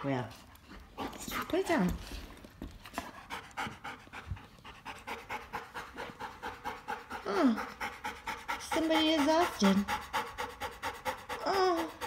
Well, put it down. Oh, somebody exhausted. Oh.